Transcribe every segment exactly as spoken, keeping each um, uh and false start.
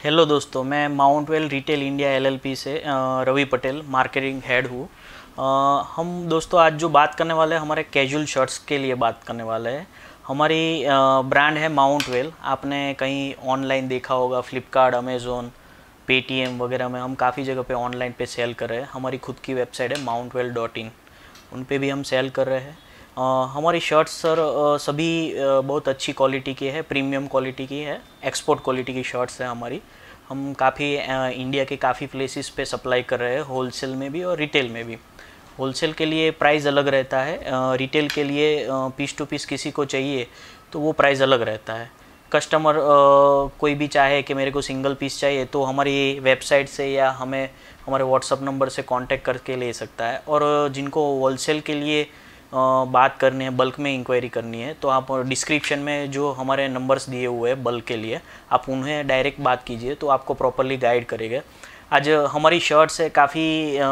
Hello दोस्तों, मैं Mount Well Retail India LLP से अ, रवि पटेल मार्केटिंग हेड हूँ। अ, हम दोस्तों आज जो बात करने वाले हैं हमारे कैजुअल शर्ट्स के लिए बात करने वाले हैं। हमारी ब्रांड है माउंट वेल। आपने कहीं ऑनलाइन देखा होगा, फ्लिपकार्ट, अमेज़ोन, पेटीएम वगैरह में हम काफ़ी जगह पे ऑनलाइन पे सेल कर रहे हैं। हमारी खुद की वेबसाइट है माउंट वेल डॉट इन, उन पे भी हम सेल कर रहे हैं। अ, हमारी शर्ट्स सर अ, सभी अ, बहुत अच्छी क्वालिटी की है, प्रीमियम क्वालिटी की है, एक्सपोर्ट क्वालिटी की शर्ट्स है हमारी। हम काफ़ी इंडिया के काफ़ी प्लेसेस पे सप्लाई कर रहे हैं, होलसेल में भी और रिटेल में भी। होलसेल के लिए प्राइस अलग रहता है, रिटेल के लिए पीस टू पीस किसी को चाहिए तो वो प्राइस अलग रहता है। कस्टमर कोई भी चाहे कि मेरे को सिंगल पीस चाहिए तो हमारी वेबसाइट से या हमें हमारे व्हाट्सअप नंबर से कांटेक्ट करके ले सकता है। और जिनको होलसेल के लिए बात करनी है, बल्क में इंक्वायरी करनी है, तो आप डिस्क्रिप्शन में जो हमारे नंबर्स दिए हुए हैं बल्क के लिए, आप उन्हें डायरेक्ट बात कीजिए तो आपको प्रॉपरली गाइड करेगा। आज हमारी शर्ट्स है काफ़ी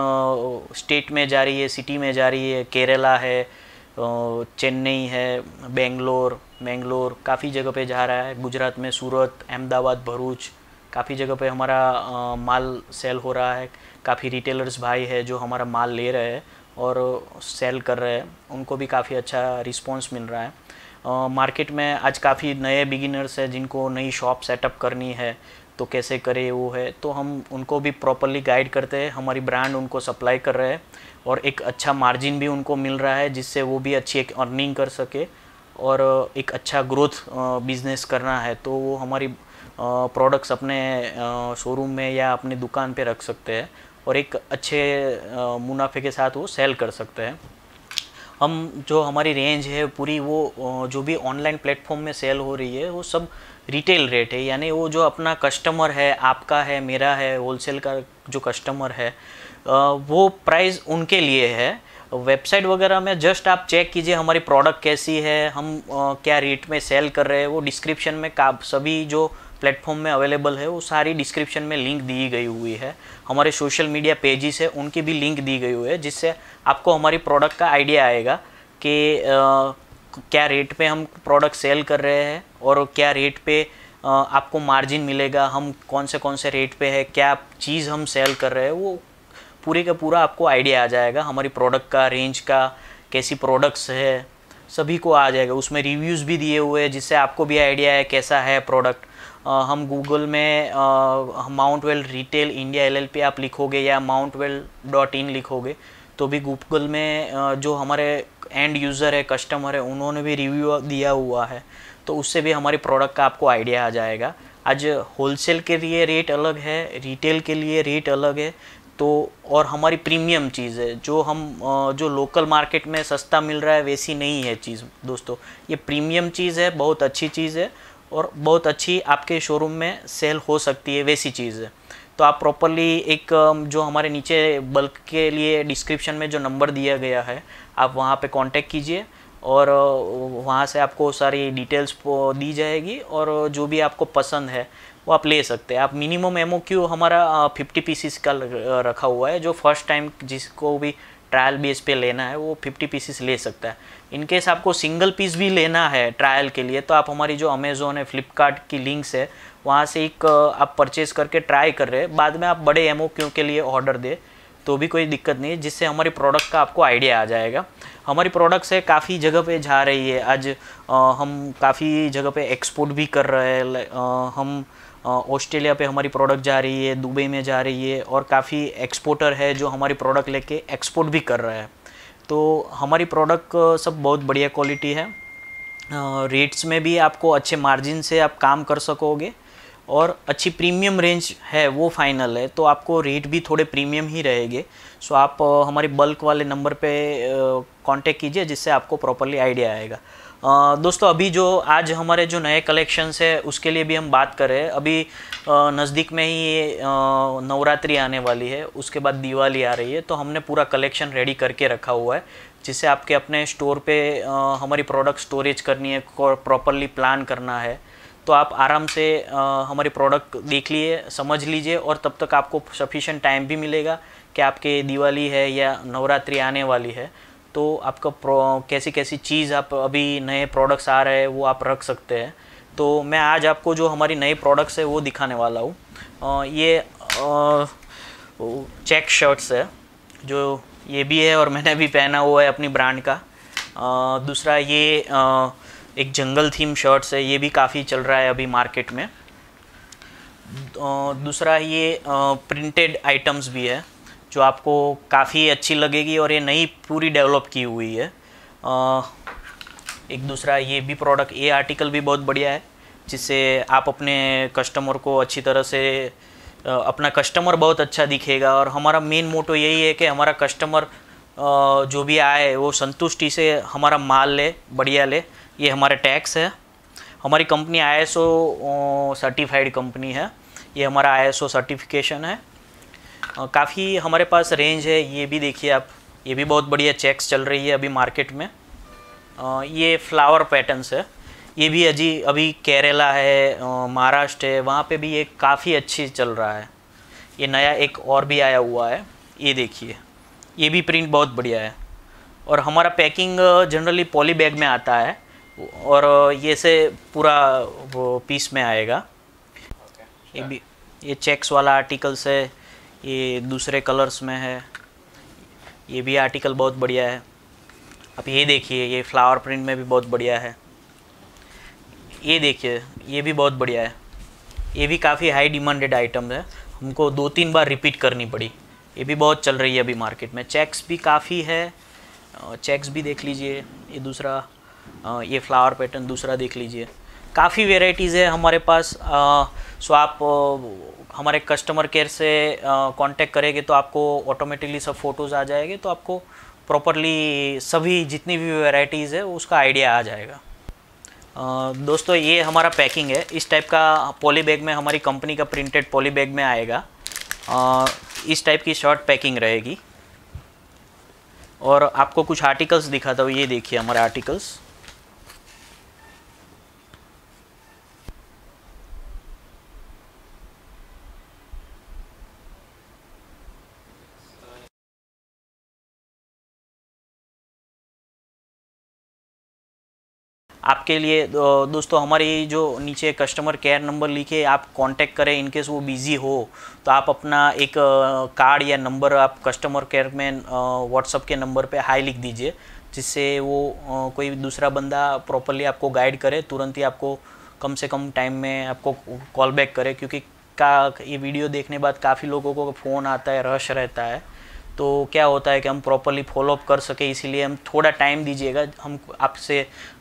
स्टेट में जा रही है, सिटी में जा रही है, केरला है, चेन्नई है, बेंगलोर मैंगलोर काफ़ी जगह पे जा रहा है। गुजरात में सूरत, अहमदाबाद, भरूच काफ़ी जगह पे हमारा आ, माल सेल हो रहा है। काफ़ी रिटेलर्स भाई है जो हमारा माल ले रहे हैं और सेल कर रहे हैं, उनको भी काफ़ी अच्छा रिस्पांस मिल रहा है। मार्केट में आज काफ़ी नए बिगिनर्स हैं जिनको नई शॉप सेटअप करनी है तो कैसे करें वो है, तो हम उनको भी प्रॉपरली गाइड करते हैं। हमारी ब्रांड उनको सप्लाई कर रहे हैं और एक अच्छा मार्जिन भी उनको मिल रहा है जिससे वो भी अच्छी एक अर्निंग कर सके और एक अच्छा ग्रोथ बिजनेस करना है तो वो हमारी प्रोडक्ट्स अपने शोरूम में या अपनी दुकान पे रख सकते हैं और एक अच्छे मुनाफे के साथ वो सेल कर सकते हैं। हम जो हमारी रेंज है पूरी वो जो भी ऑनलाइन प्लेटफॉर्म में सेल हो रही है वो सब रिटेल रेट है, यानी वो जो अपना कस्टमर है, आपका है, मेरा है, होलसेल का जो कस्टमर है वो प्राइस उनके लिए है। वेबसाइट वगैरह में जस्ट आप चेक कीजिए हमारी प्रोडक्ट कैसी है, हम क्या रेट में सेल कर रहे हैं, वो डिस्क्रिप्शन में का सभी जो प्लेटफॉर्म में अवेलेबल है वो सारी डिस्क्रिप्शन में लिंक दी गई हुई है। हमारे सोशल मीडिया पेजेस है उनकी भी लिंक दी गई हुई है जिससे आपको हमारी प्रोडक्ट का आइडिया आएगा कि क्या रेट पे हम प्रोडक्ट सेल कर रहे हैं और क्या रेट पे आ, आपको मार्जिन मिलेगा, हम कौन से कौन से रेट पे है, क्या चीज़ हम सेल कर रहे हैं, वो पूरे का पूरा आपको आइडिया आ जाएगा। हमारी प्रोडक्ट का, रेंज का, कैसी प्रोडक्ट्स है, सभी को आ जाएगा। उसमें रिव्यूज़ भी दिए हुए हैं जिससे आपको भी आइडिया है कैसा है प्रोडक्ट। हम गूगल में Mount Well Retail India LLP आप लिखोगे या माउंट वेल डॉट इन लिखोगे तो भी गूगल में आ, जो हमारे एंड यूज़र है, कस्टमर है, उन्होंने भी रिव्यू दिया हुआ है तो उससे भी हमारी प्रोडक्ट का आपको आइडिया आ जाएगा। आज होलसेल के लिए रेट अलग है, रिटेल के लिए रेट अलग है। तो और हमारी प्रीमियम चीज़ है जो हम जो लोकल मार्केट में सस्ता मिल रहा है वैसी नहीं है चीज़ दोस्तों, ये प्रीमियम चीज़ है, बहुत अच्छी चीज़ है और बहुत अच्छी आपके शोरूम में सेल हो सकती है वैसी चीज़ है। तो आप प्रॉपरली एक जो हमारे नीचे बल्क के लिए डिस्क्रिप्शन में जो नंबर दिया गया है आप वहाँ पे कांटेक्ट कीजिए और वहाँ से आपको सारी डिटेल्स दी जाएगी और जो भी आपको पसंद है वो आप ले सकते हैं। आप मिनिमम एमओ क्यू हमारा फिफ्टी पीसीस का रखा हुआ है, जो फर्स्ट टाइम जिसको भी ट्रायल बेस पे लेना है वो फिफ्टी पीसीस ले सकता है। इनकेस आपको सिंगल पीस भी लेना है ट्रायल के लिए तो आप हमारी जो अमेज़ोन है, फ्लिपकार्ट की लिंक्स है वहाँ से एक आप परचेज़ करके ट्राई कर रहे हैं, बाद में आप बड़े एमओ क्यू के लिए ऑर्डर दे तो भी कोई दिक्कत नहीं है, जिससे हमारी प्रोडक्ट का आपको आइडिया आ जाएगा। हमारी प्रोडक्ट्स है काफ़ी जगह पे जा रही है। आज आ, हम काफ़ी जगह पे एक्सपोर्ट भी कर रहे हैं। हम ऑस्ट्रेलिया पे हमारी प्रोडक्ट जा रही है, दुबई में जा रही है और काफ़ी एक्सपोर्टर है जो हमारी प्रोडक्ट लेके एक्सपोर्ट भी कर रहा है। तो हमारी प्रोडक्ट सब बहुत बढ़िया क्वालिटी है। रेट्स में भी आपको अच्छे मार्जिन से आप काम कर सकोगे और अच्छी प्रीमियम रेंज है वो फाइनल है, तो आपको रेट भी थोड़े प्रीमियम ही रहेंगे। सो आप हमारे बल्क वाले नंबर पे कांटेक्ट कीजिए जिससे आपको प्रॉपरली आइडिया आएगा। दोस्तों अभी जो आज हमारे जो नए कलेक्शंस है उसके लिए भी हम बात कर रहे हैं। अभी नज़दीक में ही नवरात्रि आने वाली है, उसके बाद दिवाली आ रही है, तो हमने पूरा कलेक्शन रेडी करके रखा हुआ है जिससे आपके अपने स्टोर पे हमारी प्रोडक्ट स्टोरेज करनी है, प्रॉपरली प्लान करना है तो आप आराम से हमारी प्रोडक्ट देख लिए, समझ लीजिए और तब तक आपको सफिशिएंट टाइम भी मिलेगा कि आपके दिवाली है या नवरात्रि आने वाली है तो आपका कैसी कैसी चीज़ आप अभी नए प्रोडक्ट्स आ रहे हैं वो आप रख सकते हैं। तो मैं आज आपको जो हमारी नई प्रोडक्ट्स है वो दिखाने वाला हूँ। अ, ये अ, चेक शर्ट्स है, जो ये भी है और मैंने भी पहना हुआ है अपनी ब्रांड का। अ, दूसरा ये अ, एक जंगल थीम शर्ट्स है, ये भी काफ़ी चल रहा है अभी मार्केट में। अ, दूसरा ये प्रिंटेड आइटम्स भी है जो आपको काफ़ी अच्छी लगेगी और ये नई पूरी डेवलप की हुई है। अ, एक दूसरा ये भी प्रोडक्ट, ये आर्टिकल भी बहुत बढ़िया है, जिससे आप अपने कस्टमर को अच्छी तरह से अ, अपना कस्टमर बहुत अच्छा दिखेगा। और हमारा मेन मोटो यही है कि हमारा कस्टमर जो भी आए वो संतुष्टि से हमारा माल ले, बढ़िया ले। ये हमारा टैक्स है। हमारी company I S O certified company है, ये हमारा आई एस ओ सर्टिफिकेशन है। काफ़ी हमारे पास रेंज है, ये भी देखिए आप, ये भी बहुत बढ़िया चेक्स चल रही है अभी मार्केट में। अ, ये फ्लावर पैटर्न्स है, ये भी अजी अभी केरला है, महाराष्ट्र है, वहाँ पे भी ये काफ़ी अच्छी चल रहा है। ये नया एक और भी आया हुआ है, ये देखिए, ये भी प्रिंट बहुत बढ़िया है। और हमारा पैकिंग जनरली पॉली बैग में आता है और ये से पूरा वो पीस में आएगा। ये भी, ये चेक्स वाला आर्टिकल्स है, ये दूसरे कलर्स में है, ये भी आर्टिकल बहुत बढ़िया है। अब ये देखिए, ये फ्लावर प्रिंट में भी बहुत बढ़िया है। ये देखिए, ये भी बहुत बढ़िया है, ये भी काफ़ी हाई डिमांडेड आइटम है, हमको दो तीन बार रिपीट करनी पड़ी। ये भी बहुत चल रही है अभी मार्केट में। चेक्स भी काफ़ी है, चेक्स भी देख लीजिए। ये दूसरा, ये फ्लावर पैटर्न दूसरा देख लीजिए। काफ़ी वेराइटीज़ है हमारे पास। सो आप हमारे कस्टमर केयर से कांटेक्ट करेंगे तो आपको ऑटोमेटिकली सब फ़ोटोज़ आ जाएंगे, तो आपको प्रॉपरली सभी जितनी भी वैरायटीज़ है उसका आइडिया आ जाएगा। Uh, दोस्तों, ये हमारा पैकिंग है, इस टाइप का पॉली बैग में, हमारी कंपनी का प्रिंटेड पॉली बैग में आएगा। uh, इस टाइप की शॉर्ट पैकिंग रहेगी। और आपको कुछ आर्टिकल्स दिखाता हूँ, ये देखिए हमारे आर्टिकल्स। आपके लिए दोस्तों, हमारी जो नीचे कस्टमर केयर नंबर लिखे आप कांटेक्ट करें, इनकेस वो बिज़ी हो तो आप अपना एक कार्ड या नंबर आप कस्टमर केयर में व्हाट्सअप के नंबर पे हाई लिख दीजिए, जिससे वो कोई दूसरा बंदा प्रॉपरली आपको गाइड करे, तुरंत ही आपको कम से कम टाइम में आपको कॉल बैक करे। क्योंकि का ये वीडियो देखने बाद काफ़ी लोगों को फ़ोन आता है, रश रहता है, तो क्या होता है कि हम प्रॉपरली फॉलोअप कर सके, इसीलिए हम थोड़ा टाइम दीजिएगा। हम आपसे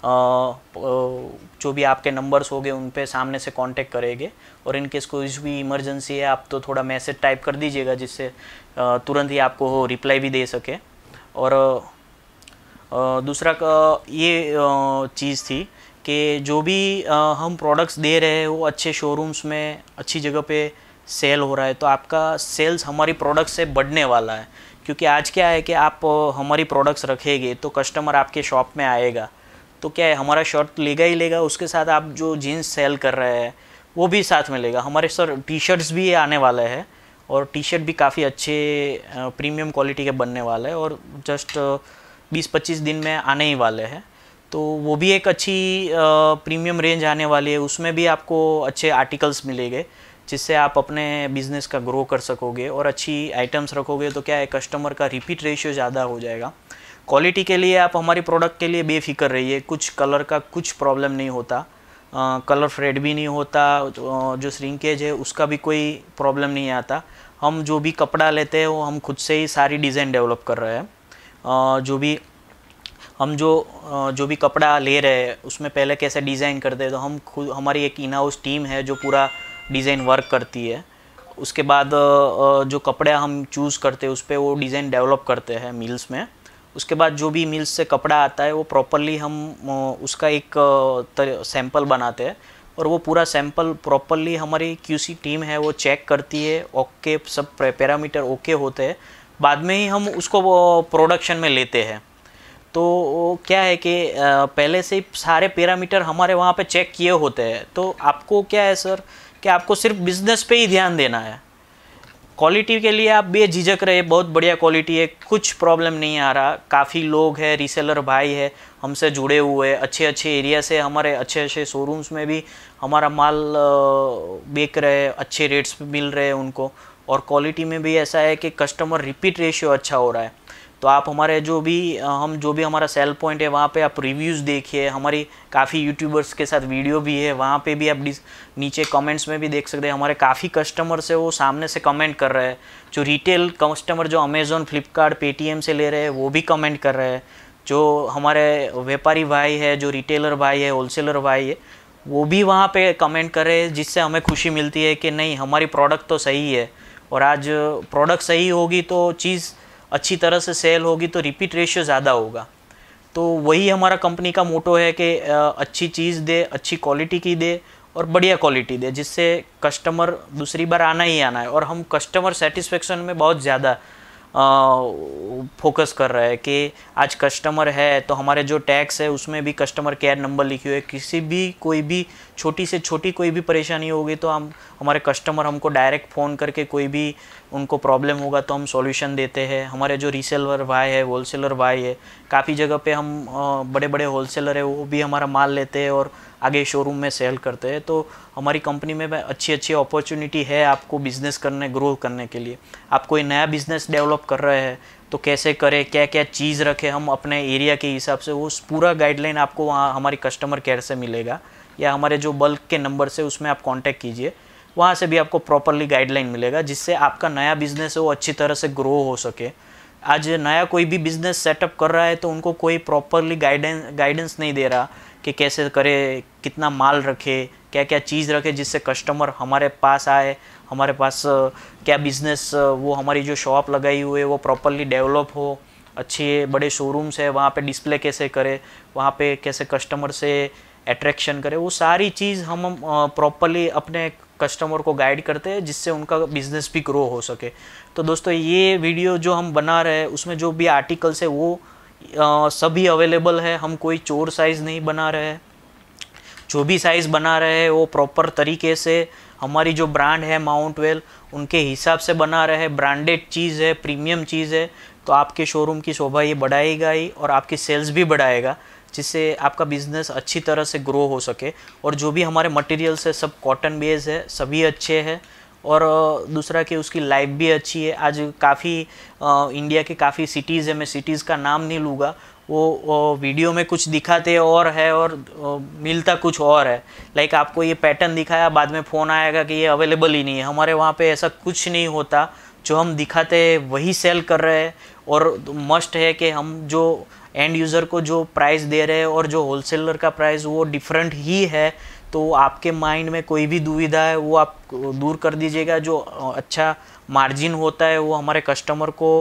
जो भी आपके नंबर्स होंगे उन पे सामने से कांटेक्ट करेंगे। और इनकेस कोई भी इमरजेंसी है आप तो थोड़ा मैसेज टाइप कर दीजिएगा, जिससे तुरंत ही आपको रिप्लाई भी दे सके। और दूसरा ये चीज़ थी कि जो भी हम प्रोडक्ट्स दे रहे हैं वो अच्छे शोरूम्स में अच्छी जगह पे सेल हो रहा है, तो आपका सेल्स हमारी प्रोडक्ट से बढ़ने वाला है। क्योंकि आज क्या है कि आप हमारी प्रोडक्ट्स रखेंगे तो कस्टमर आपके शॉप में आएगा, तो क्या है, हमारा शर्ट लेगा ही लेगा, उसके साथ आप जो जीन्स सेल कर रहे हैं वो भी साथ में लेगा। हमारे सर टी शर्ट्स भी आने वाले हैं, और टी शर्ट भी काफ़ी अच्छे प्रीमियम क्वालिटी के बनने वाले हैं, और जस्ट बीस पच्चीस दिन में आने ही वाले हैं। तो वो भी एक अच्छी प्रीमियम रेंज आने वाली है, उसमें भी आपको अच्छे आर्टिकल्स मिलेंगे, जिससे आप अपने बिज़नेस का ग्रो कर सकोगे। और अच्छी आइटम्स रखोगे तो क्या है, कस्टमर का रिपीट रेशियो ज़्यादा हो जाएगा। क्वालिटी के लिए आप हमारी प्रोडक्ट के लिए बेफिक्र रहिए, कुछ कलर का कुछ प्रॉब्लम नहीं होता, कलर फेड भी नहीं होता, जो श्रिंकेज है उसका भी कोई प्रॉब्लम नहीं आता। हम जो भी कपड़ा लेते हैं वो हम खुद से ही सारी डिज़ाइन डेवलप कर रहे हैं। जो भी हम जो जो भी कपड़ा ले रहे हैं उसमें पहले कैसे डिज़ाइन करते हैं, तो हम खुद, हमारी एक इन हाउस टीम है जो पूरा डिज़ाइन वर्क करती है। उसके बाद जो कपड़े हम चूज़ करते हैं उस पर वो डिज़ाइन डेवलप करते हैं मिल्स में। उसके बाद जो भी मिल्स से कपड़ा आता है वो प्रॉपरली हम उसका एक सैंपल बनाते हैं, और वो पूरा सैंपल प्रॉपरली हमारी क्यूसी टीम है वो चेक करती है, ओके सब पैरामीटर ओके होते हैं, बाद में ही हम उसको प्रोडक्शन में लेते हैं। तो क्या है कि पहले से ही सारे पैरामीटर हमारे वहाँ पे चेक किए होते हैं। तो आपको क्या है सर कि आपको सिर्फ बिज़नेस पे ही ध्यान देना है, क्वालिटी के लिए आप बेझिझक रहे, बहुत बढ़िया क्वालिटी है, कुछ प्रॉब्लम नहीं आ रहा। काफ़ी लोग हैं, रीसेलर भाई है हमसे जुड़े हुए, अच्छे अच्छे एरिया से, हमारे अच्छे अच्छे शोरूम्स में भी हमारा माल बेच रहे, अच्छे रेट्स पे मिल रहे हैं उनको। और क्वालिटी में भी ऐसा है कि कस्टमर रिपीट रेशियो अच्छा हो रहा है। तो आप हमारे जो भी हम जो भी हमारा सेल पॉइंट है वहाँ पे आप रिव्यूज़ देखिए, हमारी काफ़ी यूट्यूबर्स के साथ वीडियो भी है, वहाँ पे भी आप नीचे कमेंट्स में भी देख सकते हैं। हमारे काफ़ी कस्टमर्स है वो सामने से कमेंट कर रहे हैं। जो रिटेल कस्टमर जो अमेज़ॉन, फ्लिपकार्ट, पेटीएम से ले रहे हैं वो भी कमेंट कर रहे हैं। जो हमारे व्यापारी भाई है, जो रिटेलर भाई है, होलसेलर भाई है, वो भी वहाँ पे कमेंट कर रहे हैं, जिससे हमें खुशी मिलती है कि नहीं, हमारी प्रोडक्ट तो सही है। और आज प्रोडक्ट सही होगी तो चीज़ अच्छी तरह से सेल होगी, तो रिपीट रेशियो ज़्यादा होगा। तो वही हमारा कंपनी का मोटो है कि अच्छी चीज़ दे, अच्छी क्वालिटी की दे और बढ़िया क्वालिटी दे, जिससे कस्टमर दूसरी बार आना ही आना है। और हम कस्टमर सेटिस्फेक्शन में बहुत ज़्यादा फोकस कर रहे हैं कि आज कस्टमर है तो हमारे जो टैक्स है उसमें भी कस्टमर केयर नंबर लिखी हुई है। किसी भी कोई भी छोटी से छोटी कोई भी परेशानी होगी तो हम हमारे कस्टमर हमको डायरेक्ट फ़ोन करके कोई भी उनको प्रॉब्लम होगा तो हम सॉल्यूशन देते हैं। हमारे जो रीसेलर भाई है, होलसेलर भाई है, काफ़ी जगह पे हम बड़े बड़े होलसेलर है वो भी हमारा माल लेते हैं और आगे शोरूम में सेल करते हैं। तो हमारी कंपनी में अच्छी अच्छी अपॉर्चुनिटी है आपको बिज़नेस करने, ग्रो करने के लिए। आप कोई नया बिज़नेस डेवलप कर रहे हैं तो कैसे करें, क्या क्या चीज़ रखें हम अपने एरिया के हिसाब से, वो पूरा गाइडलाइन आपको वहाँ हमारी कस्टमर केयर से मिलेगा, या हमारे जो बल्क के नंबर से उसमें आप कांटेक्ट कीजिए, वहाँ से भी आपको प्रॉपरली गाइडलाइन मिलेगा, जिससे आपका नया बिज़नेस है वो अच्छी तरह से ग्रो हो सके। आज नया कोई भी बिज़नेस सेटअप कर रहा है तो उनको कोई प्रॉपरली गाइडेंस गाइडेंस नहीं दे रहा कि कैसे करे, कितना माल रखे, क्या क्या चीज़ रखे, जिससे कस्टमर हमारे पास आए, हमारे पास क्या बिज़नेस, वो हमारी जो शॉप लगाई हुई है वो प्रॉपरली डेवलप हो, अच्छे बड़े शोरूम्स है वहाँ पे डिस्प्ले कैसे करे, वहाँ पे कैसे कस्टमर से अट्रैक्शन करे, वो सारी चीज़ हम प्रॉपरली अपने कस्टमर को गाइड करते हैं, जिससे उनका बिज़नेस भी ग्रो हो सके। तो दोस्तों ये वीडियो जो हम बना रहे हैं उसमें जो भी आर्टिकल्स है वो आ, सभी अवेलेबल है। हम कोई चोर साइज़ नहीं बना रहे हैं, जो भी साइज़ बना रहे हैं वो प्रॉपर तरीके से हमारी जो ब्रांड है माउंट वेल उनके हिसाब से बना रहे हैं। ब्रांडेड चीज़ है, प्रीमियम चीज़ है, तो आपके शोरूम की शोभा ये बढ़ाएगा ही और आपकी सेल्स भी बढ़ाएगा, जिससे आपका बिज़नेस अच्छी तरह से ग्रो हो सके। और जो भी हमारे मटेरियल्स है सब कॉटन बेस है, सभी अच्छे हैं। और दूसरा कि उसकी लाइफ भी अच्छी है। आज काफ़ी इंडिया के काफ़ी सिटीज़ है, मैं सिटीज़ का नाम नहीं लूँगा, वो, वो वीडियो में कुछ दिखाते और है और मिलता कुछ और है। लाइक आपको ये पैटर्न दिखाया, बाद में फ़ोन आएगा कि ये अवेलेबल ही नहीं है। हमारे वहाँ पे ऐसा कुछ नहीं होता, जो हम दिखाते हैं वही सेल कर रहे हैं। और मस्ट है कि हम जो एंड यूज़र को जो प्राइस दे रहे हैं और जो होलसेलर का प्राइस वो डिफरेंट ही है। तो आपके माइंड में कोई भी दुविधा है वो आप दूर कर दीजिएगा। जो अच्छा मार्जिन होता है वो हमारे कस्टमर को,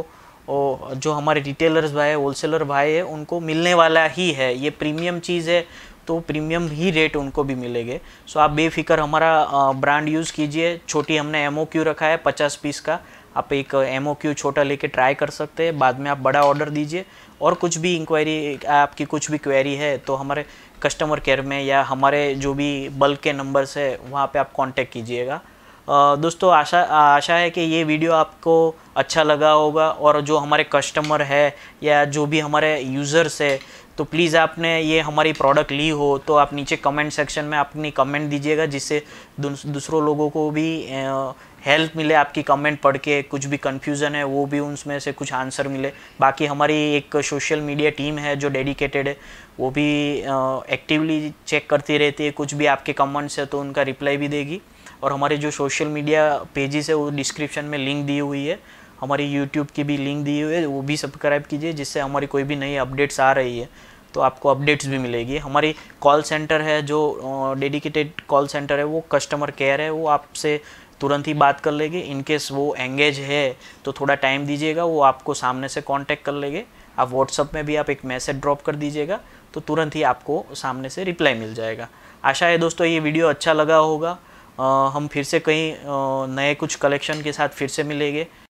जो हमारे रिटेलर्स भाई, होलसेलर भाई है, उनको मिलने वाला ही है। ये प्रीमियम चीज़ है तो प्रीमियम ही रेट उनको भी मिलेंगे। सो आप बेफिक्र हमारा ब्रांड यूज़ कीजिए। छोटी हमने एम ओ क्यू रखा है पचास पीस का, आप एक एम ओ क्यू छोटा लेके ट्राई कर सकते हैं, बाद में आप बड़ा ऑर्डर दीजिए। और कुछ भी इंक्वायरी, आपकी कुछ भी क्वेरी है तो हमारे कस्टमर केयर में या हमारे जो भी बल्क के नंबर्स है वहाँ पे आप कांटेक्ट कीजिएगा। दोस्तों आशा आशा है कि ये वीडियो आपको अच्छा लगा होगा। और जो हमारे कस्टमर है या जो भी हमारे यूज़र्स है, तो प्लीज़ आपने ये हमारी प्रोडक्ट ली हो तो आप नीचे कमेंट सेक्शन में अपनी कमेंट दीजिएगा, जिससे दूसरों लोगों को भी हेल्प मिले। आपकी कमेंट पढ़ के कुछ भी कन्फ्यूज़न है वो भी उनमें से कुछ आंसर मिले। बाकी हमारी एक सोशल मीडिया टीम है जो डेडिकेटेड है, वो भी एक्टिवली चेक करती रहती है। कुछ भी आपके कमेंट्स है तो उनका रिप्लाई भी देगी। और हमारे जो सोशल मीडिया पेजेस है वो डिस्क्रिप्शन में लिंक दी हुई है, हमारी यूट्यूब की भी लिंक दी हुई है, वो भी सब्सक्राइब कीजिए, जिससे हमारी कोई भी नई अपडेट्स आ रही है तो आपको अपडेट्स भी मिलेगी। हमारी कॉल सेंटर है, जो डेडिकेटेड कॉल सेंटर है, वो कस्टमर केयर है, वो आपसे तुरंत ही बात कर लेंगे। इनकेस वो एंगेज है तो थोड़ा टाइम दीजिएगा, वो आपको सामने से कांटेक्ट कर लेंगे। आप व्हाट्सअप में भी आप एक मैसेज ड्रॉप कर दीजिएगा तो तुरंत ही आपको सामने से रिप्लाई मिल जाएगा। आशा है दोस्तों ये वीडियो अच्छा लगा होगा। आ, हम फिर से कहीं नए कुछ कलेक्शन के साथ फिर से मिलेंगे।